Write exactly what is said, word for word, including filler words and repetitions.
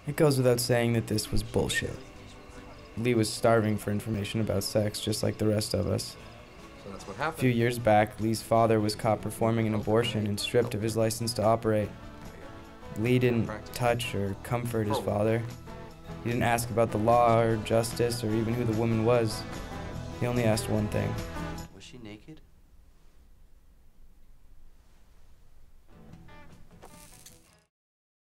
It goes without saying that this was bullshit. Lee was starving for information about sex, just like the rest of us. So that's what A happened. few years back, Lee's father was caught performing an abortion and stripped of his license to operate. Lee didn't touch or comfort his father. He didn't ask about the law or justice or even who the woman was. He only asked one thing. Was she naked?